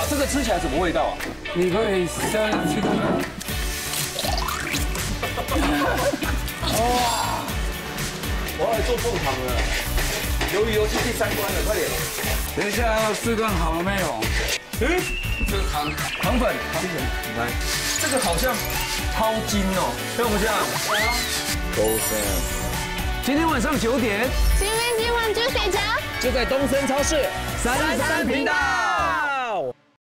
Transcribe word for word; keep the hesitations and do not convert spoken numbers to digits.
这个吃起来什么味道啊？ 你可以先去看看。 哇！我要来做凤糖了，鱿鱼游戏第三关了，快点！ 等一下要试看好了没有？ 嗯，这个糖糖粉，糖粉，来，这个好像超筋哦，像不像？都是。今天晚上九点， 新面今晚猪血饺就在东森超市三三频道。